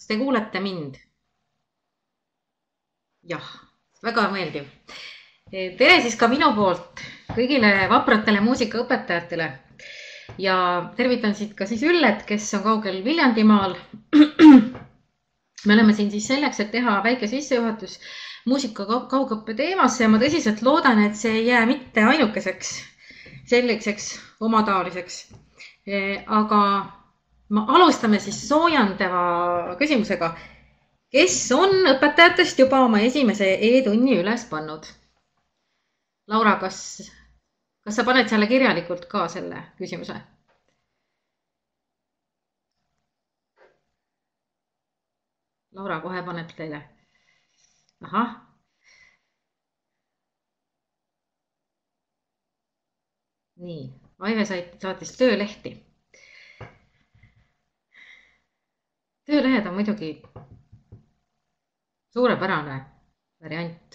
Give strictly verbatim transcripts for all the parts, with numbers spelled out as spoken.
te kuulete mind? Jah, väga meeldiv. Tere siis ka minu poolt kõigile vapratele muusikaõpetajatele ja tervitan siit ka siis Üllet, kes on kaugel Viljandimaal. Me oleme siin siis selleks, et teha väike sissejuhatus muusika kaugõppe teemasse ja ma tõsiselt loodan, et see ei jää mitte ainukeseks selliseks omataoliseks. Aga ma alustame siis soojandava küsimusega. Kes on õpetajatest juba oma esimese e-tunni üles pannud? Laura, kas, kas sa paned selle kirjalikult ka selle küsimuse? Laura kohe paneb teile. Ahah. Nii, Aive saatis töölehti. Töölehed on muidugi suurepärane variant.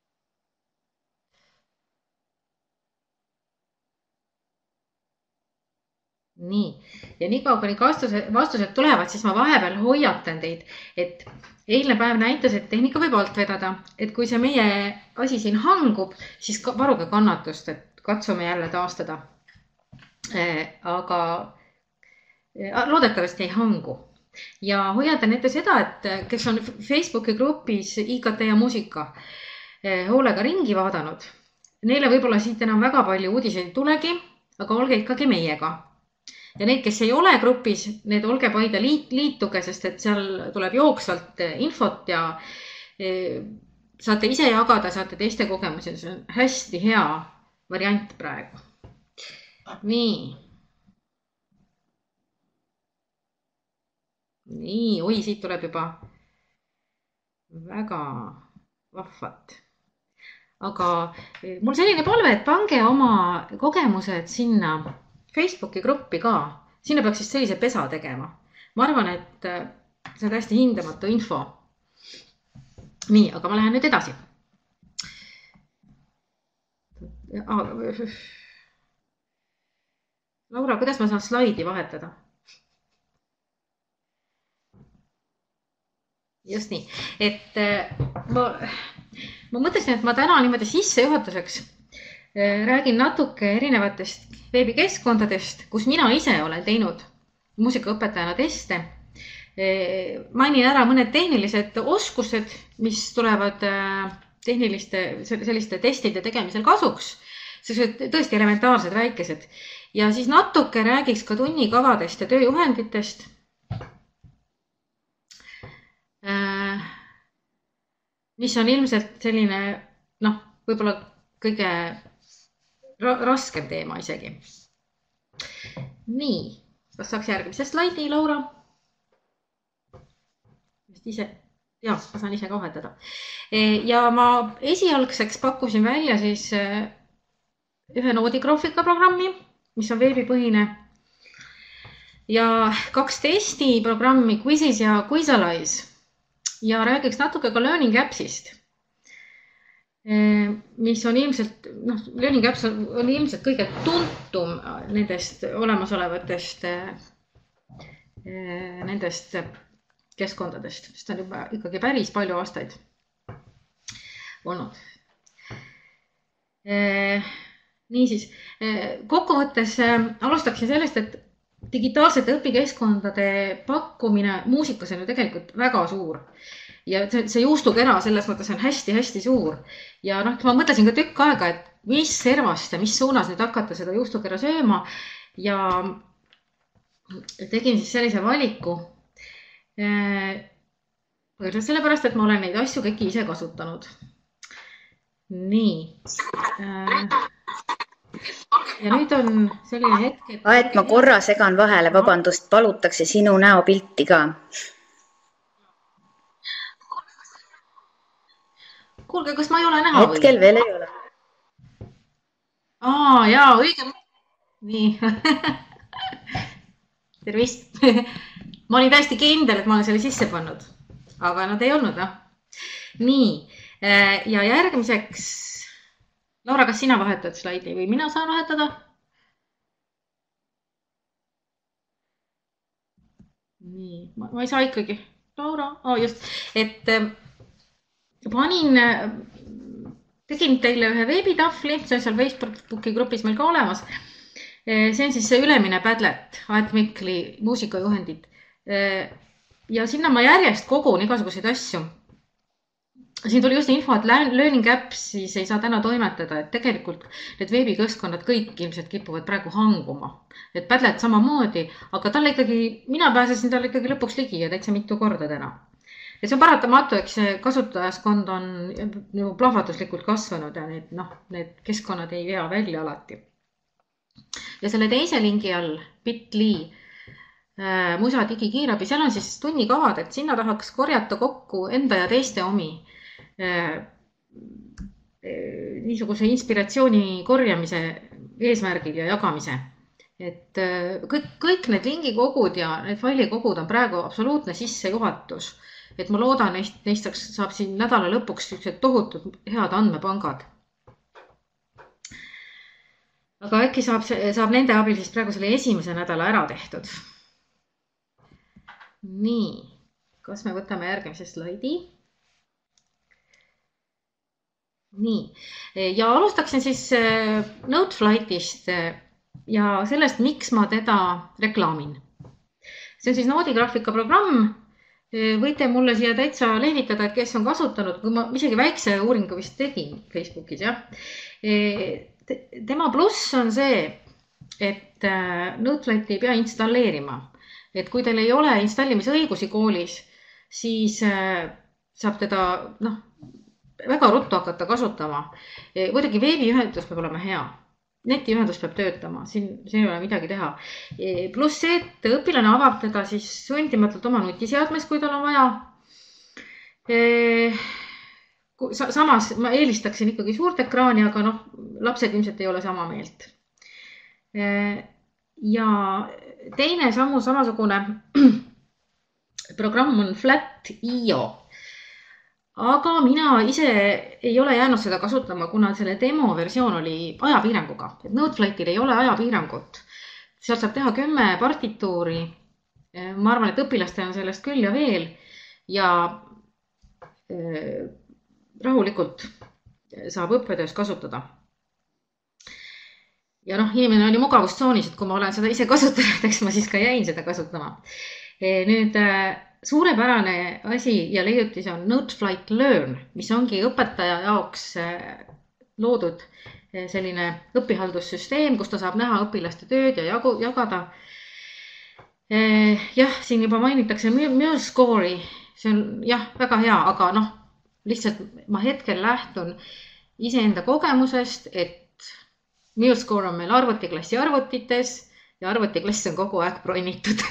Nii, ja nii kaua, kuni vastused, vastused tulevad, siis ma vahepeal hoiatan teid, et eilne päev näitas, et tehnika võib alt vedada, et kui see meie asi siin hangub, siis varuge kannatust, et katsume jälle taastada. Aga loodetavasti ei hangu. Ja hoiatan ette seda, et kes on Facebooki grupis I K T ja muusika hoolega ringi vaadanud, neile võib-olla siit enam väga palju uudiseid ei tulegi, aga olge ikkagi meiega. Ja neid, kes ei ole grupis, need olge Paide liit, liituge, sest et seal tuleb jooksvalt infot ja saate ise jagada, saate teiste kogemusi. See on hästi hea variant praegu. Nii. Nii, oi, siit tuleb juba väga vahvat. Aga mul selline palve, et pange oma kogemused sinna Facebooki gruppi ka. Sinna peaks siis sellise pesa tegema. Ma arvan, et see on hästi hindamatu info. Nii, aga ma lähen nüüd edasi. Laura, kuidas ma saan slaidi vahetada? Just nii, et ma, ma mõtlesin, et ma täna niimoodi sissejuhatuseks räägin natuke erinevatest veebikeskkondadest, kus mina ise olen teinud muusikaõpetajana teste. Mainin ära mõned tehnilised oskused, mis tulevad tehniliste selliste testide tegemisel kasuks. See on tõesti elementaarsed väikesed. Ja siis natuke räägiks ka tunnikavadest ja tööjuhenditest. Mis on ilmselt selline, noh, võib-olla kõige raskem teema isegi. Nii, kas saaks järgmise slaidi, Laura? Just ise, jah, ma saan ise ka vahetada. Ja ma esialgseks pakkusin välja siis ühe noodigraafika programmi, mis on veebipõhine. Ja kaks testi programmi Quizzes ja Quizalize. Ja räägiks natuke ka Learning Appsist. Mis on ilmselt, noh, Learning Apps on, on ilmselt kõige tuntum nendest olemasolevatest nendest keskkondadest, sest on juba ikkagi päris palju aastaid olnud. Niisiis, kokkuvõttes alustaksin sellest, et digitaalsete õpikeskkondade pakkumine muusikas on ju tegelikult väga suur. Ja see juustukera selles mõttes on hästi-hästi suur. Ja noh, ma mõtlesin ka tükk aega, et mis servast ja mis suunas nüüd hakata seda juustukera sööma. Ja tegin siis sellise valiku. Sellepärast, et ma olen neid asju kõiki ise kasutanud. Nii. Ja nüüd on selline hetk, et... Aet, ma korra segan vahele, vabandust, palutakse sinu näopilti ka. Kuulge, kas ma ei ole näha või? Hetkel veel ei ole. Aa, jaa, õige. Nii. Tervist. Ma olin täiesti kindel, et ma olen selle sisse pannud. Aga nad ei olnud, noh. Nii. Ja järgmiseks... Laura, kas sina vahetad slaidi või mina saan vahetada? Nii, ma, ma ei saa ikkagi. Laura, oh, just, et panin, tegin teile ühe veebitahvli, see on seal Facebooki grupis meil ka olemas. See on siis see ülemine Padlet, Aet Mikli muusikajuhendid. Ja sinna ma järjest kogun igasuguseid asju. Siin tuli just info, et Learning Apps siis ei saa täna toimetada, et tegelikult need veebikõskkonnad kõik ilmselt kipuvad praegu hanguma. Et Padlet samamoodi, aga talle ikkagi, mina pääsesin talle ikkagi lõpuks ligi ja täitsa mitu korda täna. Ja see on paratamatu, eks see kasutajaskond on ju plahvatuslikult kasvanud ja need, noh, need keskkonnad ei vea välja alati. Ja selle teise lingi all, bit.ly, äh, Musa digikiirabi, seal on siis tunnikavad, et sinna tahaks korjata kokku enda ja teiste omi äh, niisuguse inspiratsiooni korjamise eesmärgil ja jagamise. Et äh, kõik, kõik need lingikogud ja need failikogud on praegu absoluutne sissejuhatus. Et ma loodan, neist, neist saab siin nädala lõpuks tohutud head andmepangad. Aga äkki saab, saab nende abil siis praegu selle esimese nädala ära tehtud. Nii, kas me võtame järgmise slaidi? Nii, ja alustaksin siis Noteflightist ja sellest, miks ma teda reklaamin. See on siis noodigraafika programm. Võite mulle siia täitsa lehvitada, et kes on kasutanud, kui ma isegi väikse uuringu vist tegin Facebookis, jah. Tema pluss on see, et Noteflighti ei pea installeerima. Et kui teil ei ole installimisõigusi koolis, siis saab teda noh, väga ruttu hakata kasutama. Muidugi veebiühendus peab olema hea. Netiühendus peab töötama, siin, siin ei ole midagi teha. Pluss see, et õpilane avab teda siis sundimatult oma nutiseadmes, kui tal on vaja. Samas ma eelistaksin ikkagi suurt ekraani, aga noh, lapsed ilmselt ei ole sama meelt. Ja teine sammu samasugune programm on Flat punkt i o. Aga mina ise ei ole jäänud seda kasutama, kuna selle demo versioon oli ajapiiranguga. Et Noteflightil ei ole ajapiirangut. Sealt saab teha kümme partituuri. Ma arvan, et õpilastel on sellest küll ja veel. Ja äh, rahulikult saab õppetöös kasutada. Ja noh, inimene on ju mugavustsoonis, et kui ma olen seda ise kasutanud, eks ma siis ka jäin seda kasutama. Nüüd suurepärane asi ja leiutis on Noteflight Learn, mis ongi õpetaja jaoks loodud selline õpihaldussüsteem, kus ta saab näha õpilaste tööd ja jagu, jagada. Jah, siin juba mainitakse MuleScore'i, see on jah, väga hea, aga noh, lihtsalt ma hetkel lähtun iseenda kogemusest, et MuleScore on meil arvutiklassi arvutites ja arvutiklass on kogu aeg bronnitud.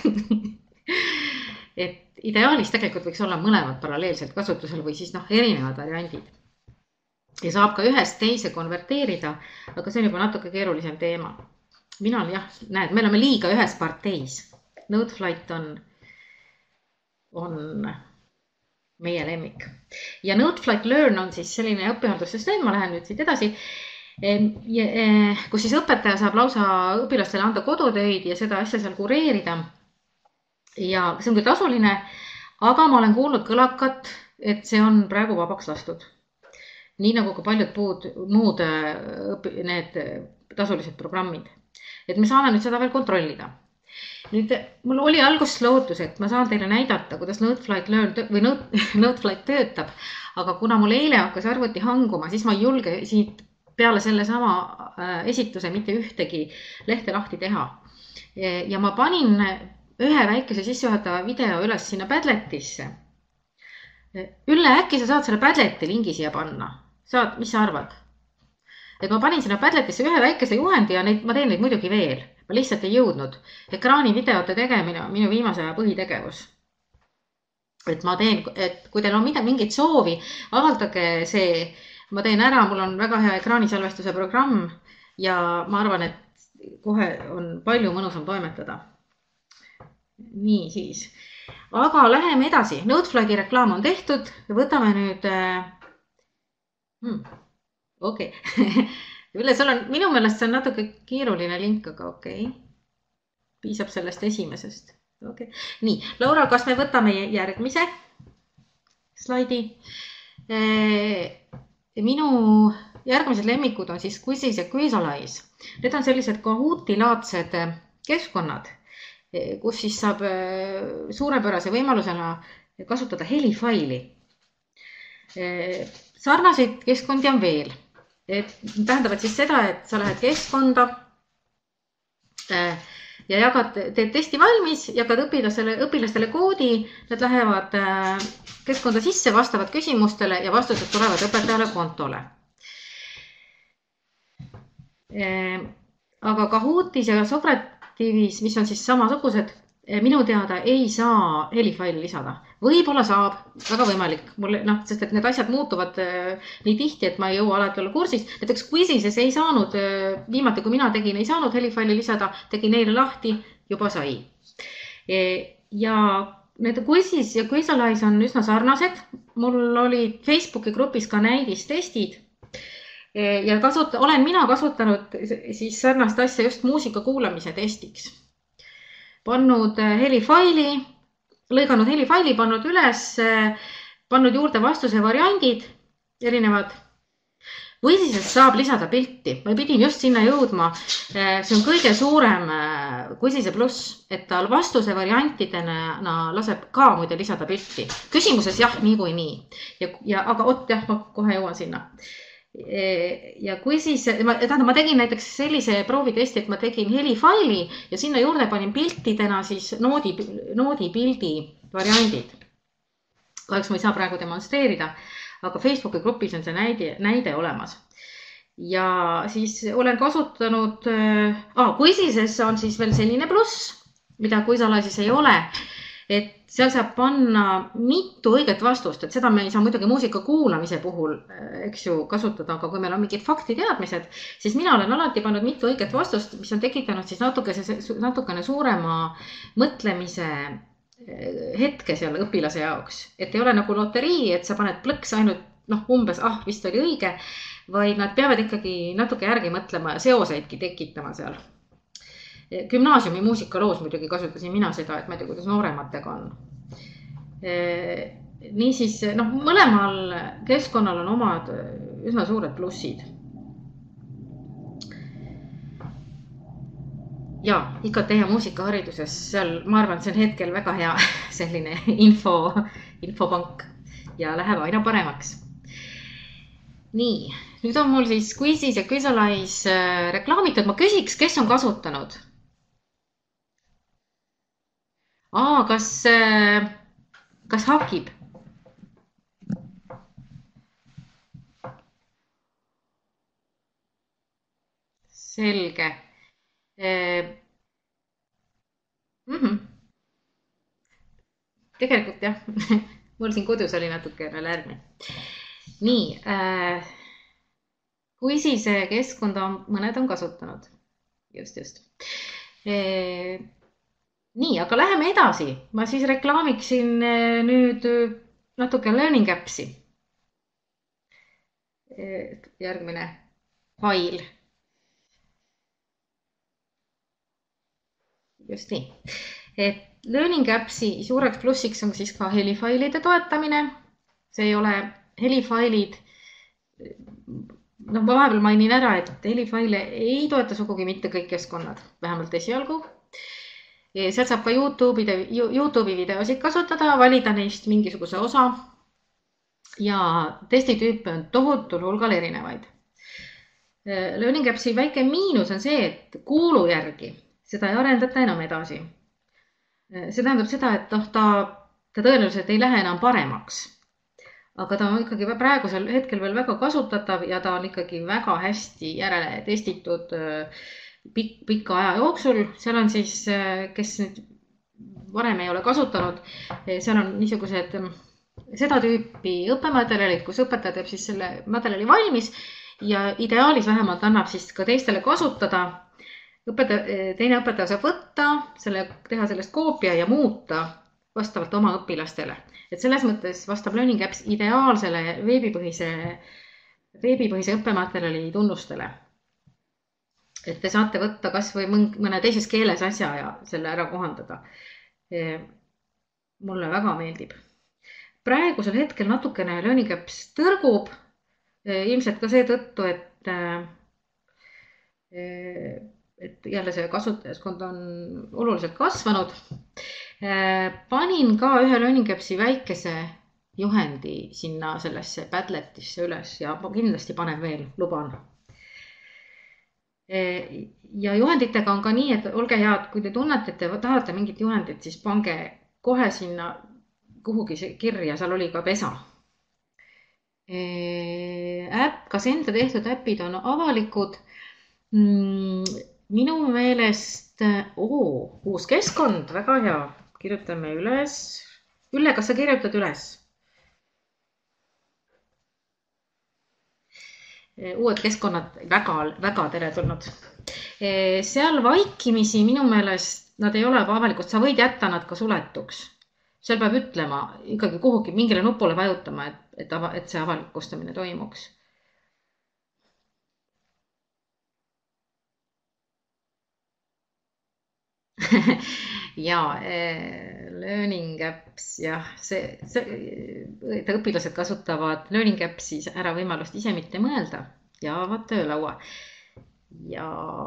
Et ideaalis tegelikult võiks olla mõlemad paralleelselt kasutusel või siis noh, erinevad variandid. Ja saab ka ühest teise konverteerida, aga see on juba natuke keerulisem teema. Mina olen jah, näed, me oleme liiga ühes parteis. Noteflight on, on meie lemmik. Ja Noteflight Learn on siis selline õppihaldussüsteem, ma lähen nüüd siit edasi, kus siis õpetaja saab lausa õpilastele anda kodutöid ja seda asja seal kureerida. Ja see on küll tasuline, aga ma olen kuulnud kõlakat, et see on praegu vabaks lastud. Nii nagu ka paljud puud, muud need tasulised programmid. Et me saame nüüd seda veel kontrollida. Nüüd mul oli alguses lootus, et ma saan teile näidata, kuidas Noteflight Learn või Noteflight töötab, aga kuna mul eile hakkas arvuti hanguma, siis ma ei julge siit peale selle sama esituse mitte ühtegi lehte lahti teha. Ja ma panin ühe väikese sissejuhatava video üles sinna Padletisse. Ülle, äkki sa saad selle Padleti lingi siia panna? Saad, mis sa arvad? Et ma panin sinna Padletisse ühe väikese juhendi ja neid, ma teen neid muidugi veel. Ma lihtsalt ei jõudnud. Ekraani videote tegemine on minu viimase aja põhitegevus. Et ma teen, et kui teil on mingit soovi, avaldage see, ma teen ära, mul on väga hea ekraanisalvestuse programm ja ma arvan, et kohe on palju mõnusam toimetada. Nii siis, aga läheme edasi. Noteflighti reklaam on tehtud. Võtame nüüd hmm, okei okay. Üle, sul on, minu meelest see on natuke keeruline link, aga okei okay. Piisab sellest esimesest. Okay. Nii, Laura, kas me võtame järgmise slaidi? Minu järgmised lemmikud on siis Quizzes ja Quizalais. Need on sellised Kahooti-laadsed keskkonnad, kus siis saab suurepärase võimalusena kasutada helifaili. Sarnaseid keskkondi on veel. Et tähendavad siis seda, et sa lähed keskkonda ja jagad, teed testi valmis, jagad õpilastele, õpilastele koodi, nad lähevad keskkonda sisse, vastavad küsimustele ja vastused tulevad õpetajale kontole. Aga Kahootis ja Socrativis, mis on siis samasugused, minu teada ei saa helifaili lisada. Võib-olla saab, väga võimalik, mulle, noh, sest et need asjad muutuvad nii tihti, et ma ei jõua alati olla kursis. Näiteks Quizzises ei saanud, viimati kui mina tegin, ei saanud helifaili lisada, tegin neile lahti, juba sai. Ja need Quizzes ja Quizalais on üsna sarnased. Mul oli Facebooki grupis ka näidistestid ja kasut, olen mina kasutanud siis sarnast asja just muusika kuulamise testiks. Pannud helifaili, lõiganud helifaili, pannud üles, pannud juurde vastuse variandid, erinevad. Või siis saab lisada pilti. Ma pidin just sinna jõudma. See on kõige suurem Quizzise pluss, et tal vastuse variantidena laseb ka muide lisada pilti. Küsimuses jah, nii kui nii. Ja, ja, aga ot, jah, ma kohe jõuan sinna. Ja Quizzis, ma, tähendab, ma tegin näiteks sellise proovitesti, et ma tegin helifaili ja sinna juurde panin piltidena siis noodi, noodi pildi variandid. Kahjuks ma ei saa praegu demonstreerida, aga Facebooki grupis on see näide, näide olemas. Ja siis olen kasutanud, ah, Quizzises on siis veel selline pluss, mida Quizalaisis ei ole, et seal saab panna mitu õiget vastust, et seda me ei saa muidugi muusika kuulamise puhul, eks ju, kasutada, aga kui meil on mingid faktiteadmised, siis mina olen alati pannud mitu õiget vastust, mis on tekitanud siis natukene, natukene suurema mõtlemise hetke seal õpilase jaoks. Et ei ole nagu loterii, et sa paned plõks ainult, noh, umbes, ah, vist oli õige, vaid nad peavad ikkagi natuke järgi mõtlema ja seoseidki tekitama seal. Gümnaasiumi muusikaloos muidugi kasutasin mina seda, et ma ei tea, kuidas noorematega on. Nii siis, noh, mõlemal keskkonnal on omad üsna suured plussid. Ja, I K T ja muusikahariduses, seal, ma arvan, see on hetkel väga hea selline info, infopank ja läheb aina paremaks. Nii, nüüd on mul siis Quizzis ja Quizalais reklaamitud. Ma küsiks, kes on kasutanud? Aa, kas, kas hakib? Selge. Mm-hmm. Tegelikult jah, mul siin kodus oli natuke lärmi. Nii, äh, Quizzise keskkonda mõned on kasutanud. Just, just. E Nii, aga läheme edasi. Ma siis reklaamiksin nüüd natuke Learning Appsi. Järgmine fail. Just nii. Et Learning Appsi suureks plussiks on siis ka helifailide toetamine. See ei ole helifailid. No, ma vahepeal mainin ära, et helifaile ei toeta sugugi mitte kõik keskkonnad, vähemalt esialgu. Sealt saab ka YouTube'i, YouTube'i videosid kasutada, valida neist mingisuguse osa ja testitüüpe on tohutul hulgal erinevaid. Learning Appsi väike miinus on see, et kuulu järgi seda ei arendata enam edasi. See tähendab seda, et noh, ta, ta tõenäoliselt ei lähe enam paremaks. Aga ta on ikkagi praegusel hetkel veel väga kasutatav ja ta on ikkagi väga hästi järele testitud Pik, pika aja jooksul. Seal on siis, kes nüüd varem ei ole kasutanud, seal on niisugused seda tüüpi õppematerjalid, kus õpetaja teeb siis selle materjali valmis ja ideaalis vähemalt annab siis ka teistele kasutada. Õpetaja, teine õpetaja saab võtta, selle, teha sellest koopia ja muuta vastavalt oma õpilastele. Et selles mõttes vastab Learning Apps ideaalsele veebipõhise, veebipõhise õppematerjali tunnustele. Et te saate võtta kas või mõne teises keeles asja ja selle ära kohandada. mulle väga meeldib. Praegusel hetkel natukene Learning Apps tõrgub, ilmselt ka seetõttu, et, et jälle see kasutajaskond on oluliselt kasvanud. Panin ka ühe Learning Appsi väikese juhendi sinna sellesse Padletisse üles ja kindlasti panen veel, luban. Ja juhenditega on ka nii, et olge head, kui te tunnete, et te tahate mingit juhendit, siis pange kohe sinna kuhugi kirja, seal oli ka pesa. Äpp, kas enda tehtud äpid on avalikud? Minu meelest, oo, uus keskkond, väga hea. Kirjutame üles. Ülle, kas sa kirjutad üles? Uued keskkonnad väga, väga teretulnud. Seal vaikimisi minu meelest nad ei ole avalikud, sa võid jätta nad ka suletuks. Seal peab ütlema, ikkagi kuhugi mingile nupule vajutama, et, et, et see avalikustamine toimuks. ja Learning Apps, jah, see, see, õpilased kasutavad Learning Appsis ära võimalust ise mitte mõelda ja avad töölaua. Ja,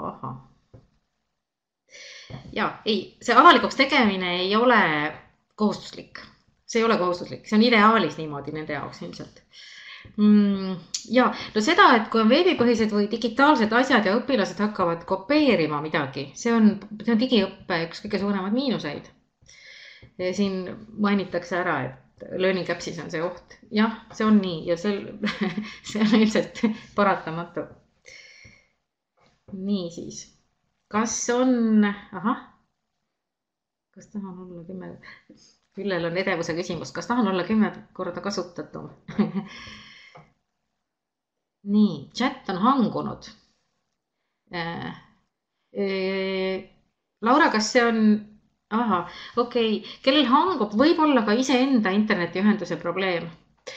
ja ei, see avalikuks tegemine ei ole kohustuslik. See ei ole kohustuslik, see on ideaalis niimoodi nende jaoks ilmselt. Ja, no seda, et kui on veebipõhised või digitaalsed asjad ja õpilased hakkavad kopeerima midagi, see on, see on digiõppe üks kõige suuremad miinuseid. Siin mainitakse ära, et Learning Appsis on see oht. Jah, see on nii ja see, see on ilmselt paratamatu. Nii siis, kas on, ahah, kas tahan olla kümme, Üllel on edevuse küsimus, kas tahan olla kümme korda kasutatum? Nii, chat on hangunud. Laura, kas see on, aha, okei, okay. Kellel hangub, võib olla ka ise enda internetiühenduse probleem.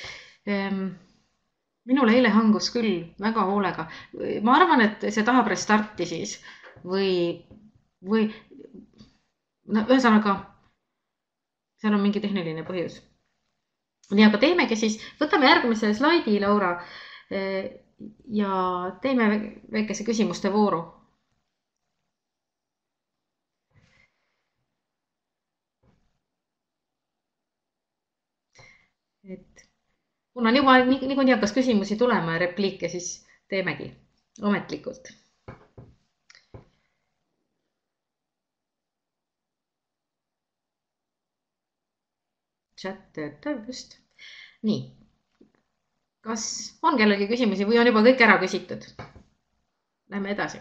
Minul eile hangus küll väga hoolega. Ma arvan, et see tahab restarti siis või, või no, ühesõnaga, seal on mingi tehniline põhjus. Nii, aga teemegi siis, võtame järgmise slaidi, Laura, ja teeme väikese küsimuste vooru. Et kuna juba niikuinii hakkas küsimusi tulema ja repliike, siis teemegi ametlikult. Chat töötab just. Nii. Kas on kellelgi küsimusi või on juba kõik ära küsitud? Lähme edasi.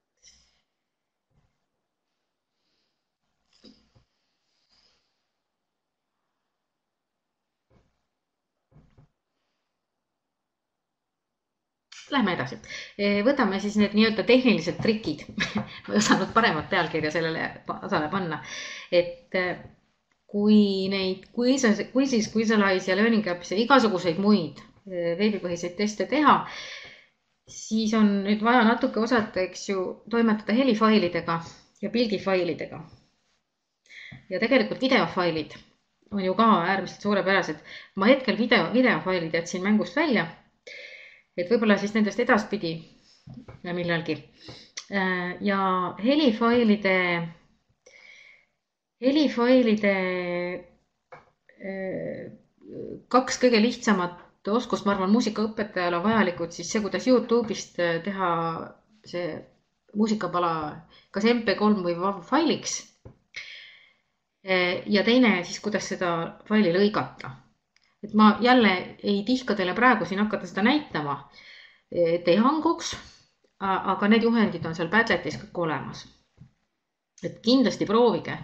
Lähme edasi. Võtame siis need nii-öelda tehnilised trikid. Ma ei osanud paremat pealkirja sellele osale panna. Et kui neid Quizzes, Quizalize ja Learning Apps ja igasuguseid muid veebipõhiseid teste teha, siis on nüüd vaja natuke osata, eks ju, toimetada helifailidega ja pildifailidega. Ja tegelikult videofailid on ju ka äärmiselt suurepärased. Ma hetkel video, videofailid jätsin mängust välja, et võib-olla siis nendest edaspidi millalgi. Ja helifailide, helifailide kaks kõige lihtsamat oskust, ma arvan, muusikaõpetajal on vajalikud siis see, kuidas YouTube'ist teha see muusikapala kas M P kolm või WAV failiks. Ja teine siis, kuidas seda faili lõigata. Et ma jälle ei tihka teile praegu siin hakata seda näitama, et ei hanguks, aga need juhendid on seal Padletis kõik olemas. Et kindlasti proovige.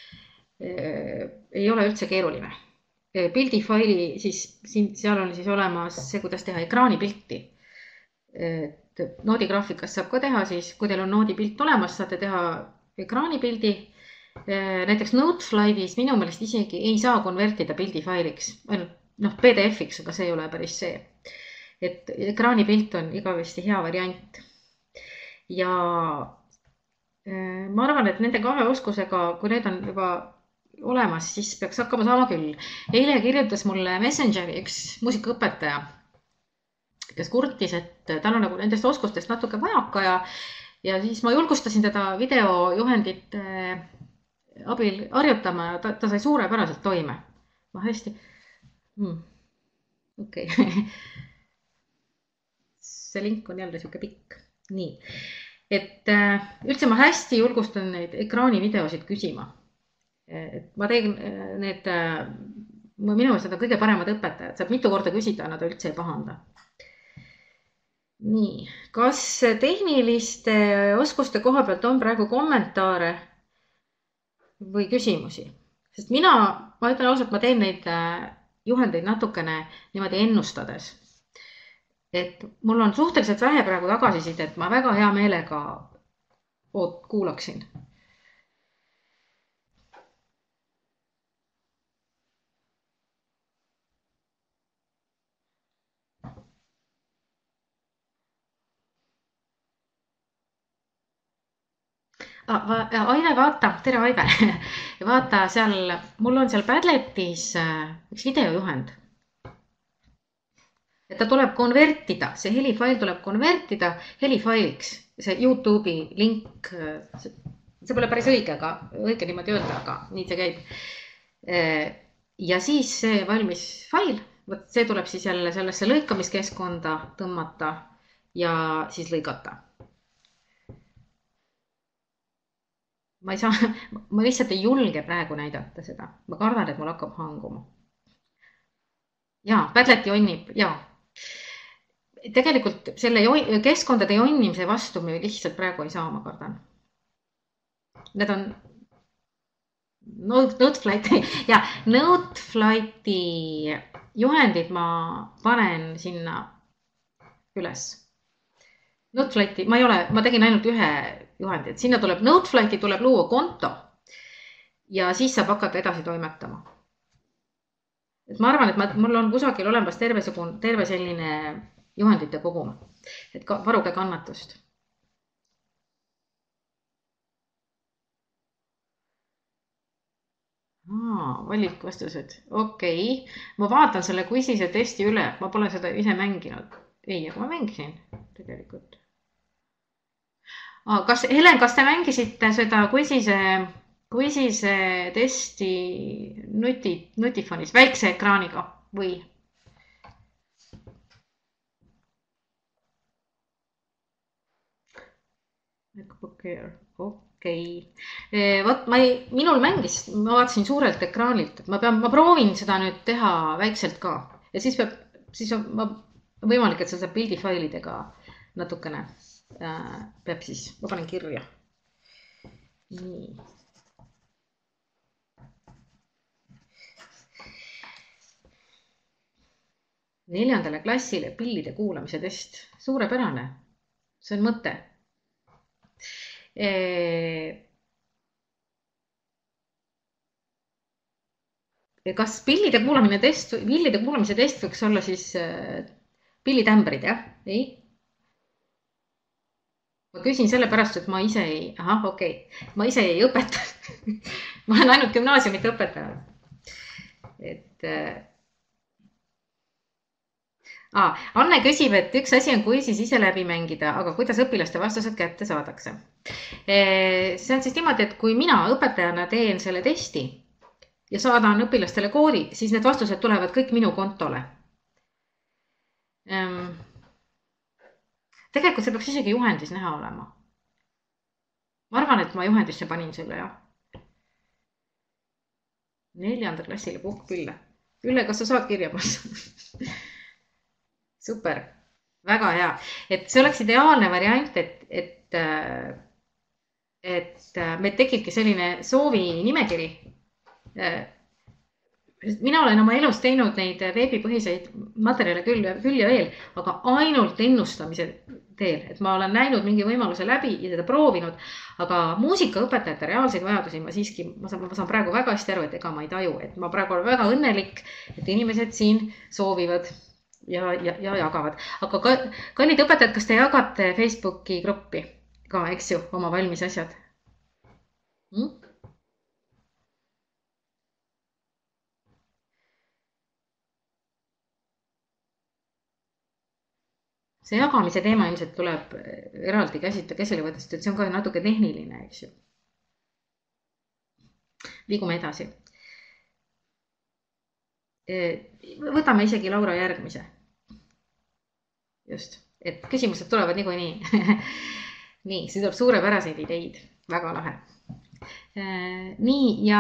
Ei ole üldse keeruline. Pildifaili, siis seal on siis olemas see, kuidas teha ekraanipilti. Noodigraafikas saab ka teha siis, kui teil on noodipilt olemas, saate teha ekraanipildi. Näiteks Notefly'is minu meelest isegi ei saa konvertida pildifailiks, ainult noh, P D F-iks, aga see ei ole päris see. Et ekraanipilt on igavesti hea variant. Ja ma arvan, et nende kahe oskusega, kui need on juba olemas, siis peaks hakkama saama küll. Eile kirjutas mulle Messengeri üks muusikaõpetaja, kes kurtis, et tal on nagu nendest oskustest natuke vajaka ja, ja siis ma julgustasin teda videojuhendite abil harjutama ja ta, ta sai suurepäraselt toime. Ma hästi, hmm. okei. Okay. See link on jälle siuke pikk. Nii, et üldse ma hästi julgustan neid ekraanivideosid küsima. Et ma teen need, minu meelest need on kõige paremad õpetajad, saab mitu korda küsida, nad üldse ei pahanda. Nii, kas tehniliste oskuste koha pealt on praegu kommentaare või küsimusi? Sest mina, ma ütlen ausalt, ma teen neid juhendeid natukene niimoodi ennustades. Et mul on suhteliselt vähe praegu tagasiside, et ma väga hea meelega oot, kuulaksin. Aive, vaata, tere Aive. Vaata seal, mul on seal Padletis üks videojuhend. Et ta tuleb konvertida, see helifail tuleb konvertida helifailiks. See YouTube'i link, see pole päris õige, aga õige niimoodi öelda, aga nii see käib. Ja siis see valmis fail, see tuleb siis jälle sellesse lõikamiskeskkonda tõmmata ja siis lõigata. Ma ei saa, ma lihtsalt ei julge praegu näidata seda. Ma kardan, et mul hakkab hanguma. Jaa, Padleti jonnib, jaa. Tegelikult selle keskkondade jonnimise vastu me lihtsalt praegu ei saa, ma kardan. Need on Noteflighti, ja Noteflighti juhendid ma panen sinna üles. Noteflighti, ma ei ole, ma tegin ainult ühe juhendi, et sinna tuleb Noteflighti, tuleb luua konto ja siis saab hakata edasi toimetama. Et ma arvan, et ma, mul on kusagil olemas terve, terve selline juhendite kogum, et ka, varuge kannatust. Aa, valikvastused, okei. Okay. Ma vaatan selle quizise testi üle, ma pole seda ise mänginud. Ei, aga ma mängisin tegelikult. Kas, Helen, kas te mängisite seda quizise, quizise testi nuti, nutifonis, väikse ekraaniga või? Okei. Okay. Võt, ma ei, minul mängis, ma vaatasin suurelt ekraanilt, et ma pean, ma proovin seda nüüd teha väikselt ka. Ja siis peab, siis on ma, võimalik, et see saab pildifailidega natukene. Peab siis, ma panen kirja. Nii. Neljandale klassile pillide kuulamise test. Suurepärane. See on mõte. Kas pillide kuulamine test, pillide kuulamise test võiks olla siis pillitämbrid, jah? Ei? Ma küsin selle pärast, et ma ise ei, aha, okei, okay. Ma ise ei õpeta. Ma olen ainult gümnaasiumit õpetaja. Et, ah, Anne küsib, et üks asi on quizis ise läbi mängida, aga kuidas õpilaste vastused kätte saadakse? See on siis niimoodi, et kui mina õpetajana teen selle testi ja saadan õpilastele koodi, siis need vastused tulevad kõik minu kontole. Tegelikult see peaks isegi juhendis näha olema. Ma arvan, et ma juhendisse panin selle, jah. Neljanda klassile puhkpille. Ülle, kas sa saad kirja passa? Super, väga hea. Et see oleks ideaalne variant, et, et, et me tekibki selline soovi nimekiri. Mina olen oma elus teinud neid veebipõhiseid materjale küll, küll ja veel, aga ainult ennustamise teel, et ma olen näinud mingi võimaluse läbi ja seda proovinud, aga muusikaõpetajate reaalseid vajadusi ma siiski, ma saan, ma saan praegu väga hästi aru, et ega ma ei taju, et ma praegu olen väga õnnelik, et inimesed siin soovivad ja, ja, ja jagavad. Aga ka, kallid õpetajad, kas te jagate Facebooki gruppi ka, eks ju, oma valmis asjad? Hmm? see jagamise teema ilmselt tuleb eraldi käsita käsile võtta, sest et see on ka natuke tehniline, eks ju. Liigume edasi. Võtame isegi Laura järgmise. Just, et küsimused tulevad niikuinii. Nii, see tuleb suurepäraseid ideid. Väga lahe. Nii, ja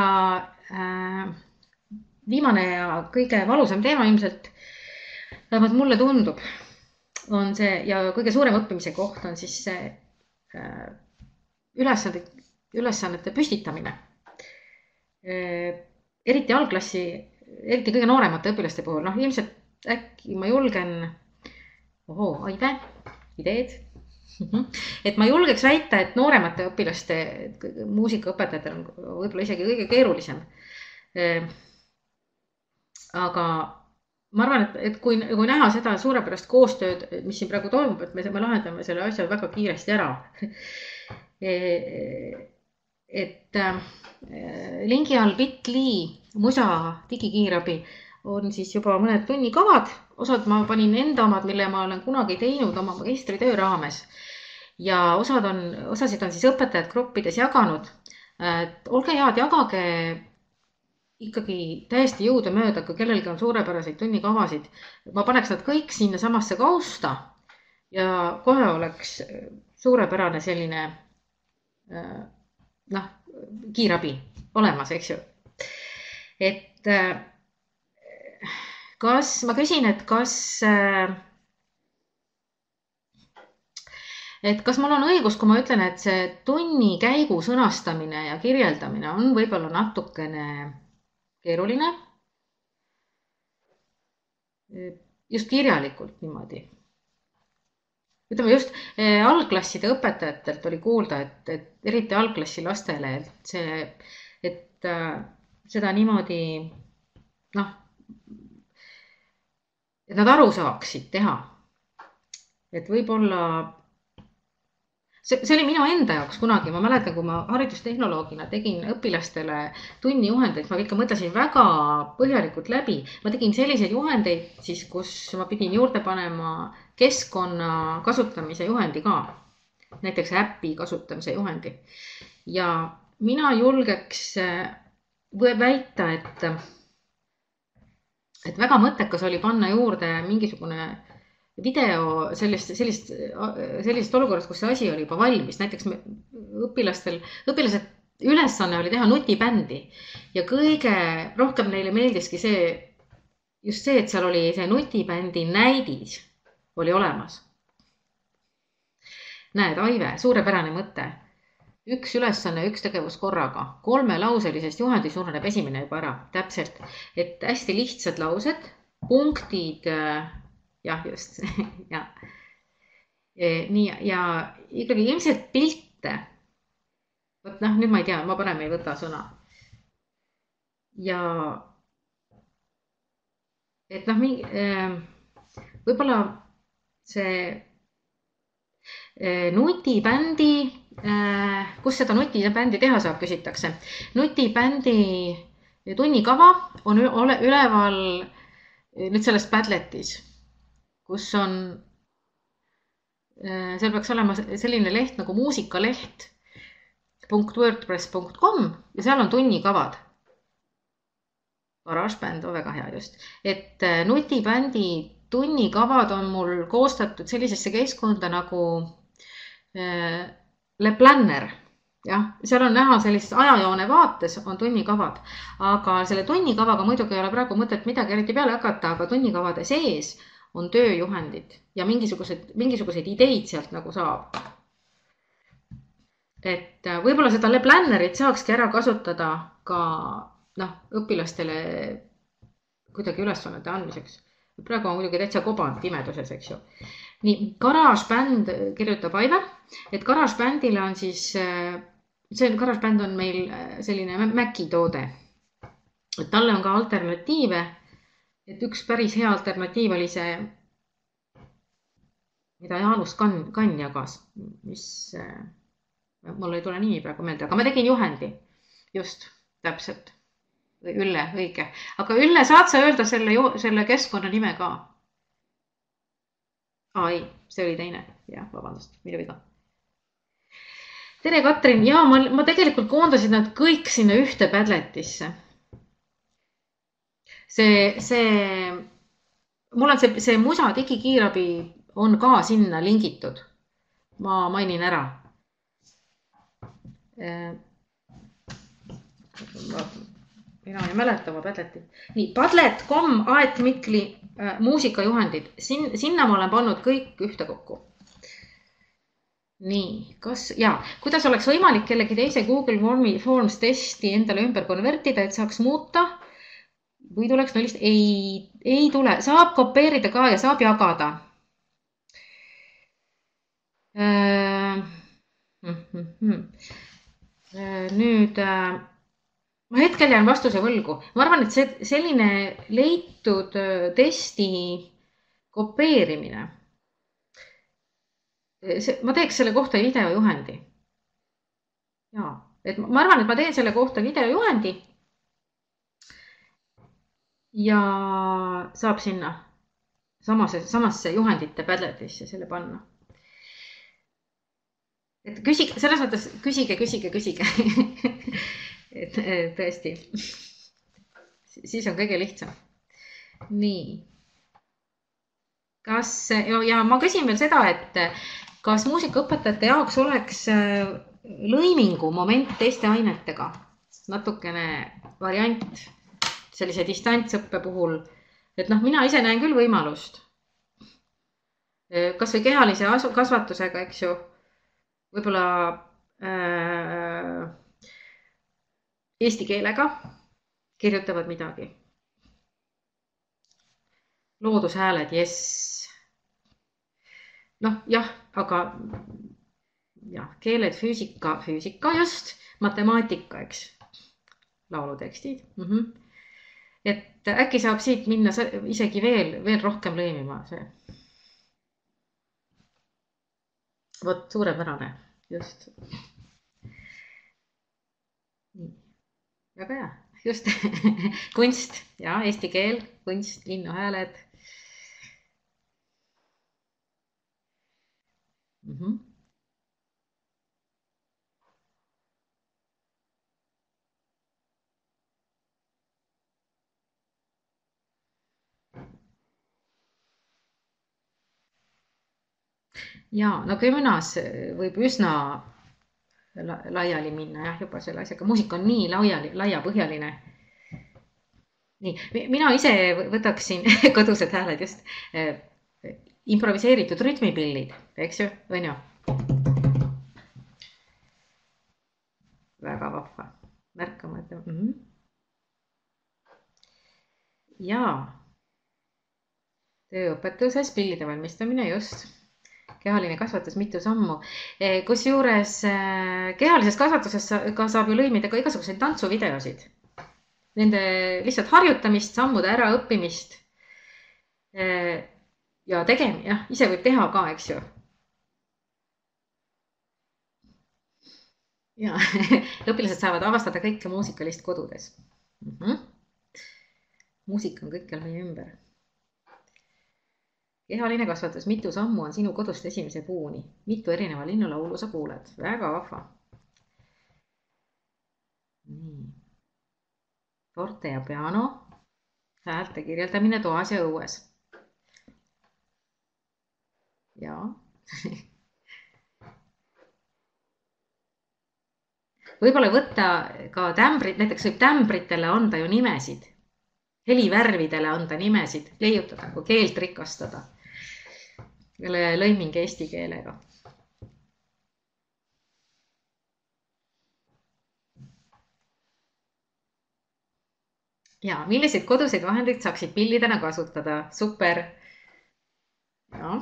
viimane ja kõige valusam teema ilmselt, vähemalt mulle tundub, on see, ja kõige suurem õppimise koht on siis see ülesannete, ülesannete püstitamine. Eriti algklassi, eriti kõige nooremate õpilaste puhul, noh ilmselt äkki ma julgen, ohoo, aide, ideed, et ma julgeks väita, et nooremate õpilaste muusikaõpetajatel on võib-olla isegi kõige keerulisem. Aga ma arvan, et, et kui, kui näha seda suurepärast koostööd, mis siin praegu toimub, et me, me lahendame selle asja väga kiiresti ära. Et lingi all bit.ly musa digikiirabi on siis juba mõned tunnikavad. Osad ma panin enda omad, mille ma olen kunagi teinud oma magistritöö raames. Ja osad on, osasid on siis õpetajad gruppides jaganud. Et olge head, jagage ikkagi täiesti jõuda mööda, kui kellelgi on suurepäraseid tunnikavasid. Ma paneks nad kõik sinna samasse kausta ja kohe oleks suurepärane selline noh, kiirabi olemas, eks ju. Et kas, ma küsin, et kas, et kas mul on õigus, kui ma ütlen, et see tunni käigu sõnastamine ja kirjeldamine on võib-olla natukene keeruline. Just kirjalikult niimoodi. Ütleme just algklasside õpetajatelt oli kuulda, et, et eriti algklassi lastele, et, see, et seda niimoodi, noh, et nad aru saaksid teha. Et võib-olla, see, see oli minu enda jaoks kunagi, ma mäletan, kui ma haridustehnoloogina tegin õpilastele tunni juhendeid, ma ikka mõtlesin väga põhjalikult läbi. Ma tegin selliseid juhendeid, siis, kus ma pidin juurde panema keskkonna kasutamise juhendi ka, näiteks äppi kasutamise juhendi. Ja mina julgeks väita, et, et väga mõttekas oli panna juurde mingisugune video sellist, sellist, sellist olukorrast, kus see asi oli juba valmis. Näiteks õpilastel, õpilased ülesanne oli teha nutibändi ja kõige rohkem neile meeldiski see, just see, et seal oli see nutibändi näidis oli olemas. Näed, Aive, suurepärane mõte. Üks ülesanne, üks tegevus korraga. Kolme lauselisest juhendi suureneb esimene juba ära. Täpselt, et hästi lihtsad laused, punktid, jah, just, ja. Nii, ja ikkagi ilmselt pilte. Võt, noh, nüüd ma ei tea, ma parem ei võta sõna. Ja, et noh, mingi, võib-olla see nutibändi, kus seda nutibändi teha saab, küsitakse. Nutibändi tunnikava on üleval nüüd selles Padletis, kus on, seal peaks olema selline leht nagu muusikaleht punkt wordpress punkt com ja seal on tunnikavad. GarageBand on väga hea just. Et nutibändi tunnikavad on mul koostatud sellisesse keskkonda nagu Le Planner. Ja, seal on näha sellist ajajoone vaates on tunnikavad, aga selle tunnikavaga muidugi ei ole praegu mõtet midagi eriti peale hakata, aga tunnikavade sees on tööjuhendid ja mingisugused, mingisugused ideid sealt nagu saab. Et võib-olla seda Le Plannerit saakski ära kasutada ka noh, õpilastele kuidagi ülesannete andmiseks. Praegu on muidugi täitsa koband pimeduses, eks ju. Nii, GarageBand kirjutab Aive, et GarageBandile on siis, see GarageBand on meil selline Maci toode. Et talle on ka alternatiive, et üks päris hea alternatiiv oli see, mida Jaanus Kann, Kann jagas, mis mul ei tule nimi praegu meelde, aga ma tegin juhendi, just, täpselt. Ülle, õige. Aga Ülle, saad sa öelda selle, selle keskkonna nime ka? Ai. see oli teine. Jah, vabandust, minu viga. Tere, Katrin. Jaa, ma, ma tegelikult koondasin nad kõik sinna ühte Padletisse. See, see, mul on see, see Musa digikiirabi on ka sinna lingitud. Ma mainin ära. Mina ei mäleta oma Padletit. Nii, padlet punkt com Aet Mikli äh, muusikajuhendid. Sin, sinna ma olen pannud kõik ühte kokku. Nii, kas, jaa, kuidas oleks võimalik kellegi teise Google Forms testi endale ümber konvertida, et saaks muuta või tuleks nullist? Ei, ei tule, saab kopeerida ka ja saab jagada. Äh, mm, mm. Nüüd, ma hetkel jään vastuse võlgu. Ma arvan, et see, selline leitud testi kopeerimine. See, ma teeks selle kohta videojuhendi. Jaa, et ma arvan, et ma teen selle kohta videojuhendi ja saab sinna samasse, samasse juhendite Padletisse selle panna. Et küsige, selles mõttes küsige, küsige, küsige. et tõesti. Siis on kõige lihtsam. Nii. Kas, ja ma küsin veel seda, et kas muusikaõpetajate jaoks oleks lõimingu moment teiste ainetega? Natukene variant sellise distantsõppe puhul. Et noh, mina ise näen küll võimalust. Kas või kehalise kasvatusega, eks ju, võib-olla äh, eesti keelega kirjutavad midagi. Loodushääled, jess. Noh, jah, aga jah, keeled, füüsika, füüsika just, matemaatika, eks, laulutekstid. Mm-hmm. Et äkki saab siit minna isegi veel, veel rohkem lõimima see. Vot, suurepärane, just. Väga hea, just. Kunst, ja, eesti keel, kunst, linnuhääled. Mm-hmm. Ja, no gümnas võib üsna laiali minna, jah, juba selle asjaga. Muusika on nii laiali, laiapõhjaline. Nii, mina ise võtaksin kodused hääled just improviseeritud rütmipillid, eks ju, on ju? Väga vahva. Märkama, et... Mm-hmm. Ja, tööõpetuses pillide valmistamine just. Kehaline kasvatus mitu sammu. Kus juures kehalises kasvatuses ka saab ju lõimida ka igasuguseid tantsuvideosid. Nende lihtsalt harjutamist, sammude ära õppimist ja tegem, jah, ise võib teha ka, eks ju. Ja, õpilased saavad avastada kõike muusikalist kodudes. Mm-hmm. Muusika on kõikjal meie ümber. Kehaline kasvatus, mitu sammu on sinu kodust esimese puuni. Mitu erineva linnulaulu sa kuuled. Väga vahva. Nii. Forte ja piano. Häälte kirjeldamine toas ja õues. Ja. Võib-olla võtta ka tämbrid, näiteks võib tämbritele anda ju nimesid. Helivärvidele anda nimesid, leiutada, kui keelt rikastada. Lõiming eesti keelega. Ja, milliseid koduseid vahendeid saaksid pillidena kasutada? Super. Ja.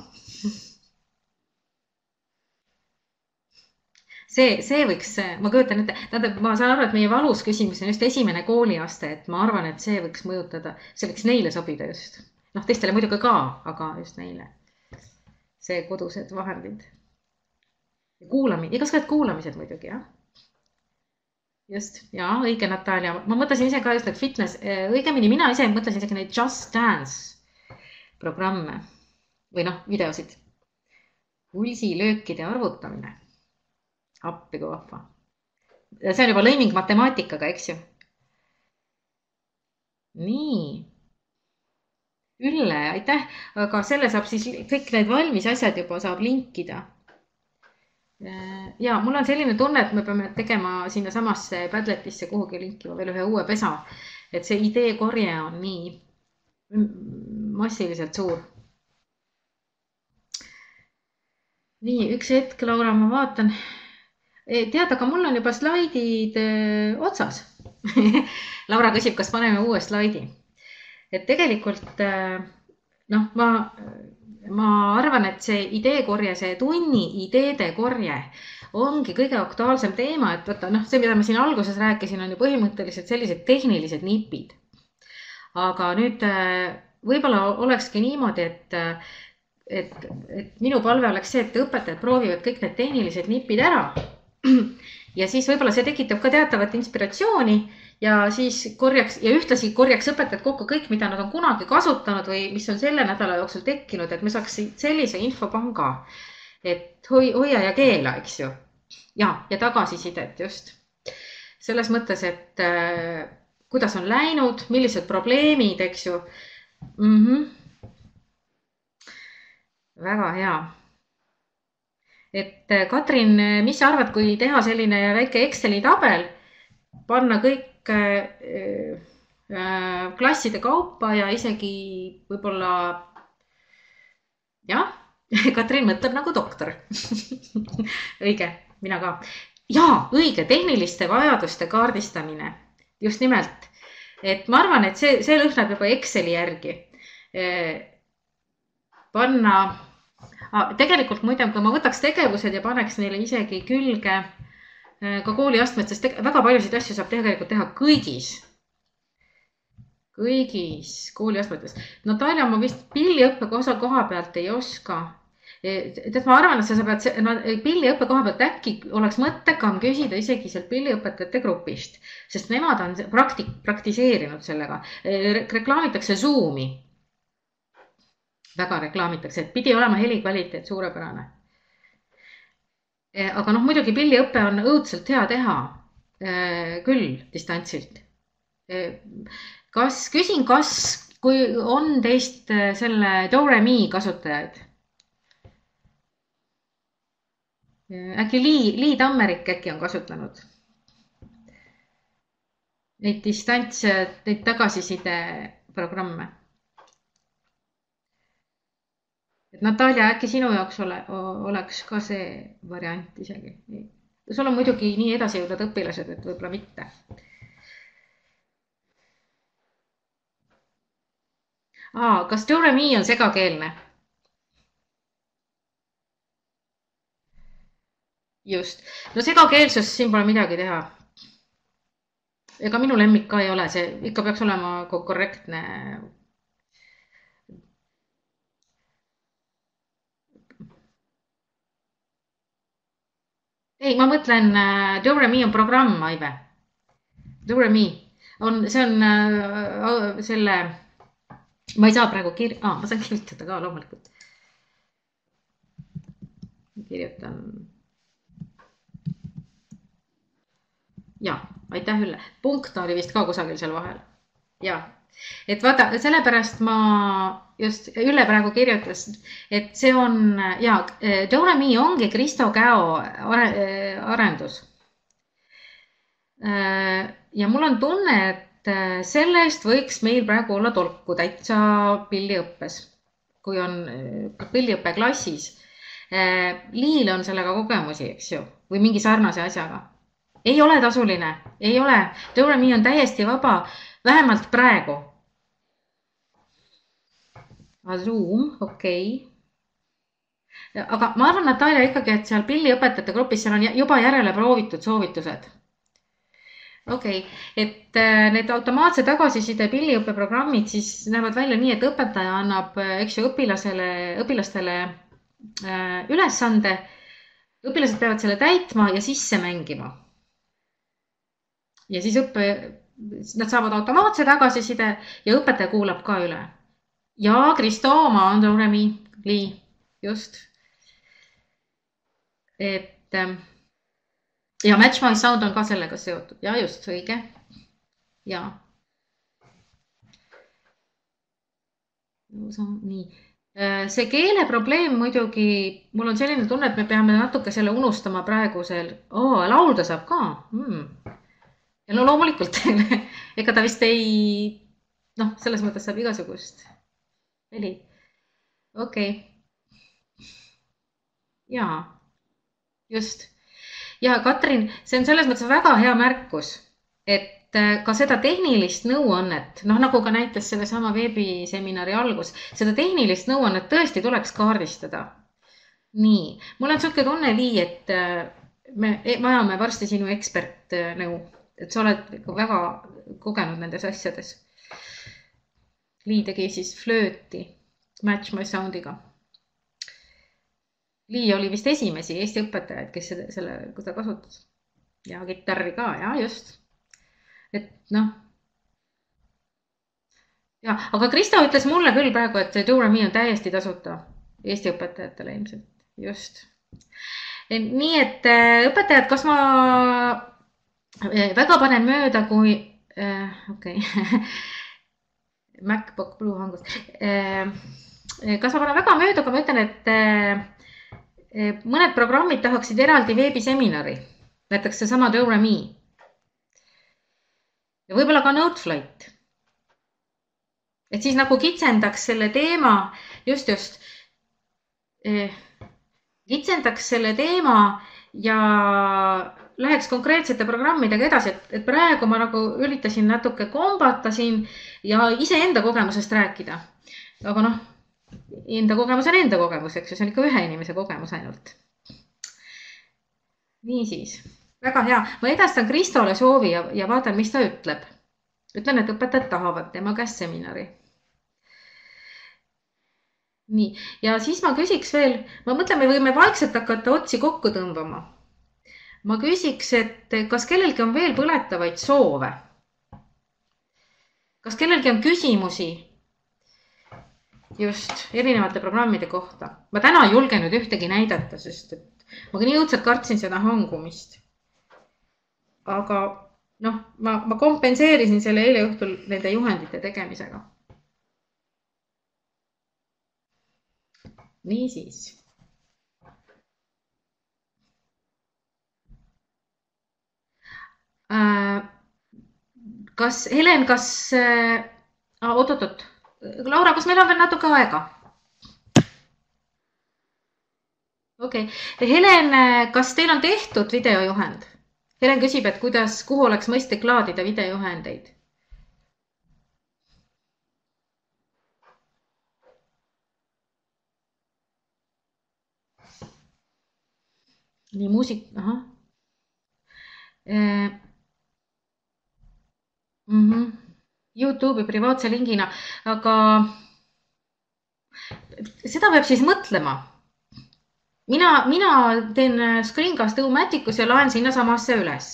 See, see võiks, ma kujutan ette, tähendab, ma saan aru, et meie valus küsimus on just esimene kooliaste, et ma arvan, et see võiks mõjutada, see võiks neile sobida just. Noh, teistele muidugi ka, aga just neile. See kodused vahendid. Kuulamine, igasugused kuulamised muidugi, jah. Just, jaa, õige Natalia. Ma mõtlesin ise ka just need fitness, õigemini mina ise mõtlesin isegi neid Just Dance programme või noh, videosid. pulsilöökide arvutamine. Appi kui vahva. See on juba lõiming matemaatikaga, eks ju? Nii. Ülle, aitäh. Aga selle saab siis kõik need valmis asjad juba saab linkida. Ja mul on selline tunne, et me peame tegema sinna samasse Padletisse kuhugi linkima veel ühe uue pesa. Et see idee korje on nii massiliselt suur. Nii, üks hetk, Laura, ma vaatan. Tead, aga mul on juba slaidid otsas. Laura küsib, kas paneme uue slaidi. Et tegelikult, noh, ma, ma arvan, et see ideekorje, see tunni ideede korje ongi kõige aktuaalsem teema, et võtta, noh, see, mida ma siin alguses rääkisin, on ju põhimõtteliselt sellised tehnilised nipid. Aga nüüd võib-olla olekski niimoodi, et, et, et minu palve oleks see, et õpetajad proovivad kõik need tehnilised nipid ära. Ja siis võib-olla see tekitab ka teatavat inspiratsiooni ja siis korjaks ja ühtlasi korjaks õpetajad kokku kõik, mida nad on kunagi kasutanud või mis on selle nädala jooksul tekkinud, et me saaks sellise infopanga, et hoi, hoia ja keela, eks ju. Ja, ja tagasisidet just. Selles mõttes, et äh, kuidas on läinud, millised probleemid, eks ju. Mm-hmm. Väga hea. Et Katrin, mis sa arvad, kui teha selline väike Exceli tabel, panna kõik äh, äh, klasside kaupa ja isegi võib-olla, jah, Katrin mõtleb nagu doktor. Õige, mina ka. Ja, õige, tehniliste vajaduste kaardistamine. Just nimelt. Et ma arvan, et see, see lõhnab juba Exceli järgi. Panna, tegelikult muide, kui ma võtaks tegevused ja paneks neile isegi külge ka kooliastmed, sest väga paljusid asju saab tegelikult teha kõigis, kõigis kooliastmetes. Natalia, ma vist pilliõppe koha pealt ei oska. Et ma arvan, et sa pead no, pilliõppe koha pealt äkki oleks mõttekam küsida isegi sealt pilliõpetajate grupist, sest nemad on praktik, praktiseerinud sellega. Reklaamitakse Zoomi. Väga reklaamitakse, et pidi olema heli kvaliteet suurepärane. Aga noh, muidugi pilliõppe on õudselt hea teha küll distantsilt. Kas, küsin, kas, kui on teist selle DoReMi kasutajaid? Äkki Lii, Lii Tammerik äkki on kasutanud neid distants, neid tagasiside programme. Et Natalia, äkki sinu jaoks ole, oleks ka see variant isegi. Sul on muidugi nii edasi jõudvad õpilased, et võib-olla mitte. Aa, kas DoReMi on segakeelne? Just. No segakeelsus, siin pole midagi teha. Ega minu lemmik ka ei ole, see ikka peaks olema korrektne. Ei, ma mõtlen, DoReMi on programm, Aive. DoReMi on, see on äh, selle, ma ei saa praegu kir... Ah, ma saan kirjutada ka loomulikult. Kirjutan... Ja, aitäh Ülle. Punkt oli vist ka kusagil seal vahel. Ja, et vaata, sellepärast ma just Ülle praegu kirjutas, et see on, ja, DoReMi ongi Kristo Käo arendus. Ja mul on tunne, et sellest võiks meil praegu olla tolku täitsa pilliõppes, kui on pilliõppe klassis. Liil on sellega kogemusi, eks ju, või mingi sarnase asjaga. Ei ole tasuline, ei ole. DoReMi on täiesti vaba, vähemalt praegu. Zoom, okei. Okay. Aga ma arvan, Natalia, ikkagi, et seal pilliõpetajate grupis seal on juba järele proovitud soovitused. Okei, okay. Et need automaatse tagasiside pilliõppeprogrammid siis näevad välja nii, et õpetaja annab, eks ju, õpilasele, õpilastele ülesande. Õpilased peavad selle täitma ja sisse mängima. Ja siis õppe, nad saavad automaatse tagasiside ja õpetaja kuulab ka üle. Ja Kristo oma on DoReMi, Lii, just. et ja Match My Sound on ka sellega seotud ja just õige. Ja. Nii. See keeleprobleem muidugi, mul on selline tunne, et me peame natuke selle unustama praegusel. Oo, laulda saab ka. Hmm. Ja no loomulikult, ega ta vist ei, noh, selles mõttes saab igasugust heli. Okei. Jaa, just. Ja Katrin, see on selles mõttes väga hea märkus, et ka seda tehnilist nõuannet, noh nagu ka näitas selle sama veebiseminari algus, seda tehnilist nõuannet tõesti tuleks kaardistada. Nii, mul on selline tunne, Lii, et me vajame varsti sinu ekspertnõu, et sa oled väga kogenud nendes asjades. Lii tegi siis flööti Match My Soundiga. Lii oli vist esimesi Eesti õpetajaid, kes selle, kui ta kasutas. Ja kitarri ka, ja just. Et noh. Ja, aga Krista ütles mulle küll praegu, et see Do-Re-Mi on täiesti tasuta Eesti õpetajatele ilmselt. Just. Nii et õpetajad, kas ma väga panen mööda, kui äh, okei okay. MacBook Blue hangus. Äh, kas ma panen väga mööda, kui ma ütlen, et äh, mõned programmid tahaksid eraldi veebiseminari, näiteks see sama Do-Re-Mi. Ja võib-olla ka Noteflight. Et siis nagu kitsendaks selle teema, just just, eh, kitsendaks selle teema ja läheks konkreetsete programmidega edasi, et, et praegu ma nagu üritasin natuke kombata siin ja ise enda kogemusest rääkida. Aga noh, enda kogemus on enda kogemus, eks ju, see on ikka ühe inimese kogemus ainult. Nii siis. Väga hea. Ma edastan Kristole soovi ja, ja vaatan, mis ta ütleb. Ütlen, et õpetajad tahavad tema käest seminari. Nii. Ja siis ma küsiks veel, ma mõtlen, me võime vaikselt hakata otsi kokku tõmbama. Ma küsiks, et kas kellelgi on veel põletavaid soove? Kas kellelgi on küsimusi just erinevate programmide kohta? Ma täna ei julgenud ühtegi näidata, sest et ma nii õudselt kartsin seda hangumist. Aga noh, ma, ma kompenseerisin selle eile õhtul nende juhendite tegemisega. Nii siis. Äh, kas, Helen, kas... Äh, oot, oot, oot. Laura, kas meil on veel natuke aega? Okei. Okay. Helen, kas teil on tehtud videojuhend? Helen küsib, et kuidas, kuhu oleks mõistlik laadida videojuhendeid. Nii muusik, aha. Eh, mm-hmm. YouTube'i privaatse lingina, aga seda peab siis mõtlema. Mina, mina teen Screencast-O-Maticus ja laen sinna samasse üles.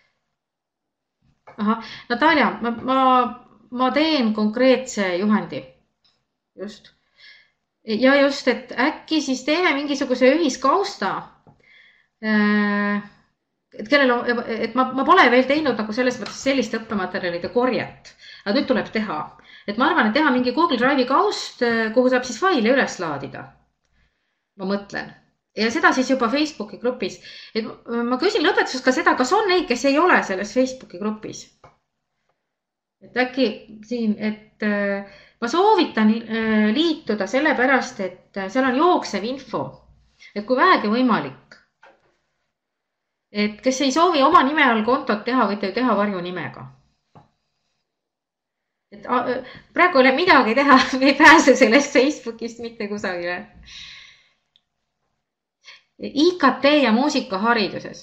Aha, Natalia, ma, ma, ma teen konkreetse juhendi. Just. Ja just, et äkki siis teeme mingisuguse ühiskausta. Et, kellel on, et ma, ma pole veel teinud nagu selles mõttes sellist õppematerjalide korjet. Aga nüüd tuleb teha. Et ma arvan, et teha mingi Google Drive'i kaust, kuhu saab siis faile üles laadida. Ma mõtlen. Ja seda siis juba Facebooki grupis. Et ma küsin lõpetuseks ka seda, kas on neid, kes ei ole selles Facebooki grupis. Et äkki siin, et ma soovitan liituda sellepärast, et seal on jooksev info. Et kui vähegi võimalik. Et kes ei soovi oma nime all kontot teha, võite ju teha varju nimega. Et praegu ei ole midagi teha, me ei pääse sellest Facebookist mitte kusagile. I K T ja muusika hariduses.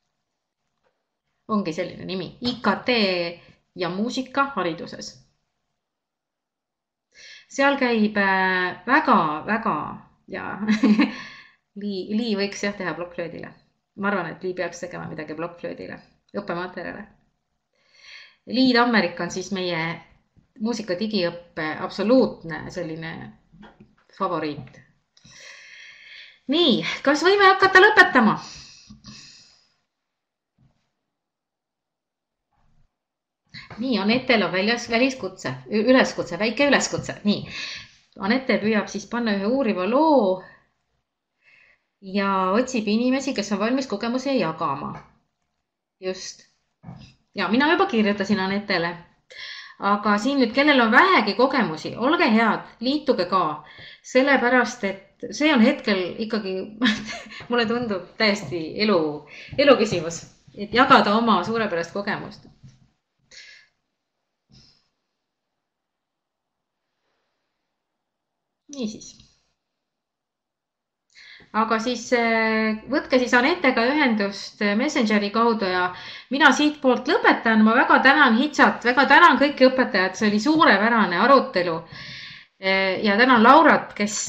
Ongi selline nimi. I K T ja muusika hariduses. Seal käib väga, väga ja Lii, Lii võiks jah teha blokkflöödile. Ma arvan, et Lii peaks tegema midagi blokkflöödile. Õppematerjale. Lii Tammerik on siis meie muusika digiõppe absoluutne selline favoriit. nii, kas võime hakata lõpetama? Nii, Anetel on väljas väliskutse, üleskutse, väike üleskutse. Nii, Anette püüab siis panna ühe uuriva loo ja otsib inimesi, kes on valmis kogemusi jagama. Just. Ja mina juba kirjutasin Anetele. Aga siin nüüd, kellel on vähegi kogemusi, olge head, liituge ka. Sellepärast, et see on hetkel ikkagi, mulle tundub täiesti elu, elu küsimus, et jagada oma suurepärast kogemust. Niisiis. Aga siis võtke siis Anetega ühendust Messengeri kaudu ja mina siit poolt lõpetan. Ma väga tänan Hitsat, väga tänan kõiki õpetajad. See oli suurepärane arutelu. Ja tänan Laurat, kes,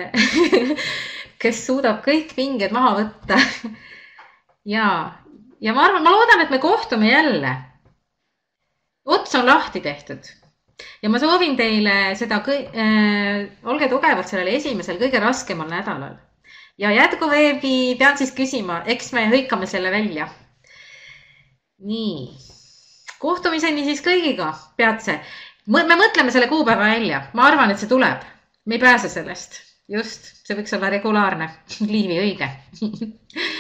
kes suudab kõik pinged maha võtta. Ja, ja ma arvan, ma loodan, et me kohtume jälle. Ots on lahti tehtud. Ja ma soovin teile seda, äh, olge tugevad sellele esimesel kõige raskemal nädalal. Ja jätkuveebi pean siis küsima, eks me hõikame selle välja. Nii, kohtumiseni siis kõigiga peatse. Me mõtleme selle kuupäeva välja. Ma arvan, et see tuleb. Me ei pääse sellest. Just, see võiks olla regulaarne. Liivi õige.